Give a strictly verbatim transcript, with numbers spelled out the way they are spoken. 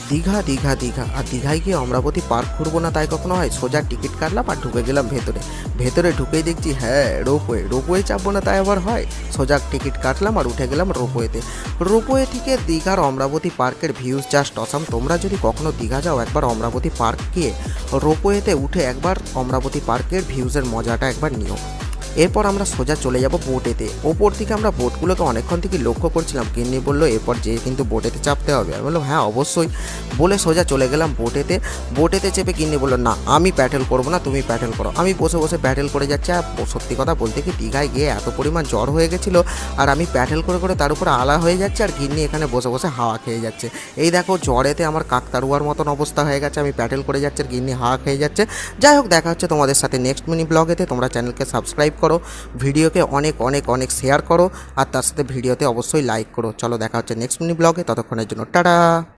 দীঘা দীঘা দীঘা আর দীঘায় গিয়ে অমরাবতী পার্ক ঘুরবো না তাই কখনো হয়? সোজা টিকিট কাটলাম আর ঢুকে গেলাম ভেতরে। ভেতরে ঢুকেই দেখছি হ্যাঁ রোপওয়ে, রোপওয়ে চাপবো না তাই আবার হয়? সোজা টিকিট কাটলাম আর উঠে গেলাম রোপওয়েতে। রোপওয়ে থেকে দীঘার অমরাবতী পার্কের ভিউজ জাস্ট অসাম। তোমরা যদি কখনো দীঘা যাও একবার অমরাবতী পার্ক গিয়ে রোপওয়েতে উঠে একবার অমরাবতী পার্কের ভিউজের মজাটা একবার নিও। এরপর আমরা সোজা চলে যাব বোটেতে। ওপর থেকে আমরা বোটগুলোকে অনেকক্ষণ থেকে লক্ষ্য করছিলাম। গিন্নি বললো এরপর যে কিন্তু বোটেতে চাপতে হবে। আমি বললাম হ্যাঁ অবশ্যই। বলে সোজা চলে গেলাম বোটেতে। বোটেতে চেপে গিন্নি বললো না আমি প্যাডেল করবো না, তুমি প্যাডেল করো। আমি বসে বসে প্যাডেল করে যাচ্ছি। আর সত্যি কথা বলতে কি দীঘায় গিয়ে এত পরিমাণ জ্বর হয়ে গেছিলো আর আমি প্যাডেল করে করে তার উপরে আলা হয়ে যাচ্ছে আর গিন্নি এখানে বসে বসে হাওয়া খেয়ে যাচ্ছে। এই দেখো জ্বরেতে আমার কাকতারুয়ার মতন অবস্থা হয়ে গেছে। আমি প্যাডেল করে যাচ্ছি আর গিন্নি হাওয়া খেয়ে যাচ্ছে। যাই হোক, দেখা হচ্ছে তোমাদের সাথে নেক্সট মিনি ব্লগেতে। তোমরা চ্যানেলকে সাবস্ক্রাইব করো, ভিডিওকে অনেক অনেক অনেক শেয়ার করো আর তার সাথে ভিডিওতে অবশ্যই লাইক করো। চলো দেখা হচ্ছে নেক্সট মিনি ব্লগে, ততক্ষণের জন্য টাটা।